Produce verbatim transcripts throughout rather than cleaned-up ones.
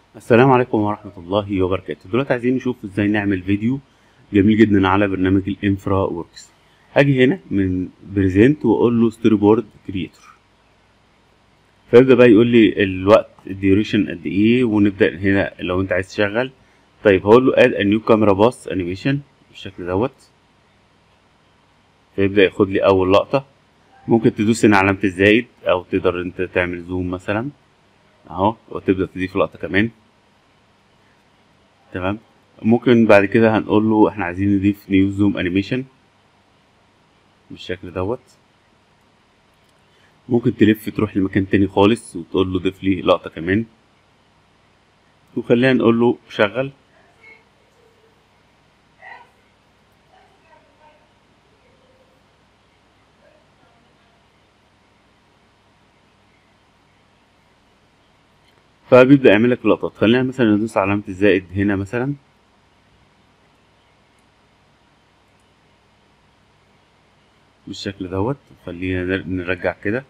السلام عليكم ورحمة الله وبركاته. دلوقتي عايزين نشوف ازاي نعمل فيديو جميل جدا على برنامج الانفرا وركس. هاجي هنا من بريزنت واقول له ستوري بورد كريتور، فيبدأ بقى يقول لي الوقت الديوريشن قد ايه، ونبدأ هنا لو انت عايز تشغل. طيب هقول له اد نيو كاميرا باس انيميشن بالشكل دوت، فيبدأ ياخد لي اول لقطة. ممكن تدوس هنا علامة الزائد او تقدر انت تعمل زوم مثلا اهو، وتبدأ تضيف لقطة كمان. تمام. ممكن بعد كده هنقول له احنا عايزين نضيف نيو زوم انيميشن بالشكل دوت. ممكن تلف تروح لمكان تاني خالص وتقول له ضيف لي لقطة كمان، وخلينا نقول له شغل. فبيبدأ يعمل لك لقطات. خلينا مثلا ندوس على علامة الزائد هنا مثلا، بالشكل دوت. خلينا نرجع كده.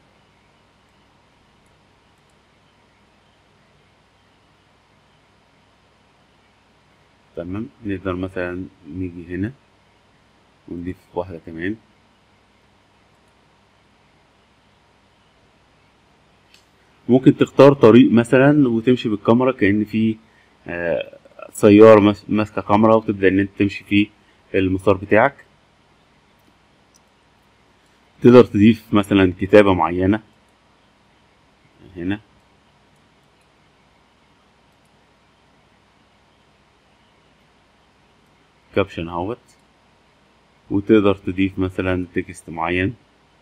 تمام. نقدر مثلا نيجي هنا ونضيف واحدة كمان. ممكن تختار طريق مثلا وتمشي بالكاميرا كأن في آه سيارة ماسكة كاميرا، وتبدأ ان انت تمشي في المسار بتاعك. تقدر تضيف مثلا كتابة معينة هنا، كابشن اهوت، وتقدر تضيف مثلا تكست معين،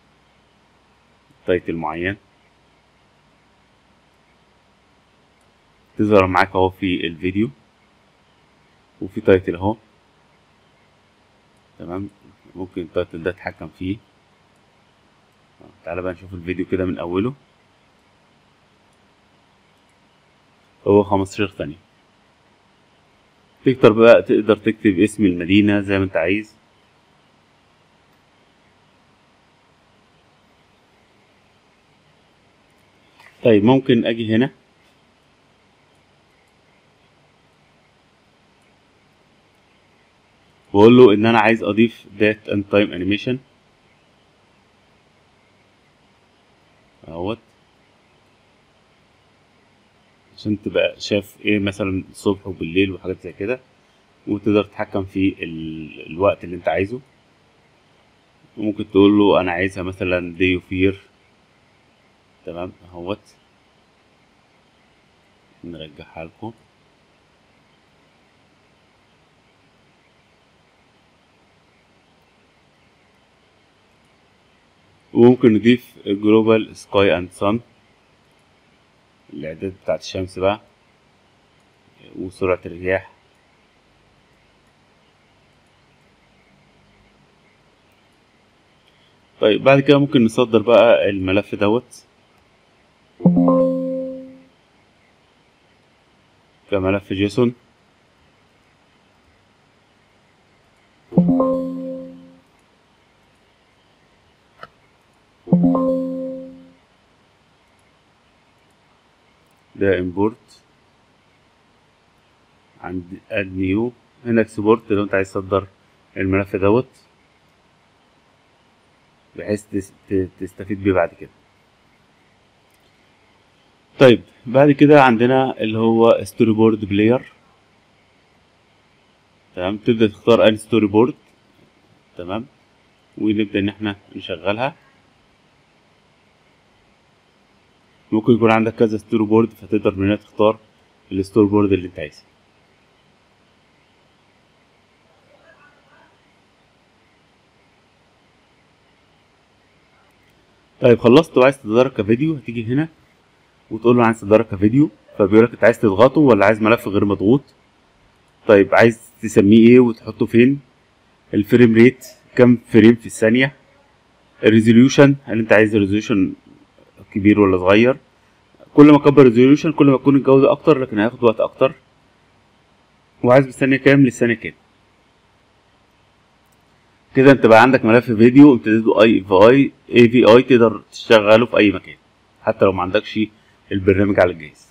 تايتل معين، تظهر معاك اهو في الفيديو، وفي تايتل اهو. تمام. ممكن التايتل ده تتحكم فيه. تعالى بقى نشوف الفيديو كده من اوله. هو خمستاشر ثانية. تقدر بقى تقدر تكتب اسم المدينة زي ما انت عايز. طيب ممكن اجي هنا واقول له ان انا عايز اضيف دات اند تايم انيميشن اهوت، عشان تبقى شايف ايه مثلا الصبح وبالليل وحاجات زي كده، وتقدر تتحكم في ال... الوقت اللي انت عايزه. وممكن تقول له انا عايزها مثلا دي وفير. تمام اهوت. نرجعها لكم. وممكن نضيف جلوبال سكاي اند سان، الاعداد بتاعت الشمس بقى وسرعة الرياح. طيب بعد كده ممكن نصدر بقى الملف دوت كملف جيسون. ده امبورت عند اد نيو، هنا اكسبورت لو انت عايز تصدر الملف دوت بحيث تستفيد بيه بعد كده. طيب بعد كده عندنا اللي هو ستوري بورد بلاير. تمام. تبدأ تختار ان ستوري بورد. تمام. ونبدأ ان احنا نشغلها. ممكن يكون عندك كذا ستوري بورد، فتقدر من هنا تختار الستوري بورد اللي انت عايزه. طيب خلصت وعايز تتدرج كفيديو، هتيجي هنا وتقول له عايز تتدرج كفيديو، فبيقول لك انت عايز تضغطه ولا عايز ملف غير مضغوط. طيب عايز تسميه ايه وتحطه فين، الفريم ريت كام فريم في الثانيه، الريزوليوشن هل انت عايز الريزوليوشن كبير ولا صغير. كل ما اكبر الريزوليوشن كل ما تكون الجوده اكتر، لكن هياخد وقت اكتر. وعايز بالثانيه كام للثانيه كام. كده انت بقى عندك ملف فيديو امتداده اي في اي اي في اي، تقدر تشغله في اي مكان حتى لو ما عندكش البرنامج على الجهاز.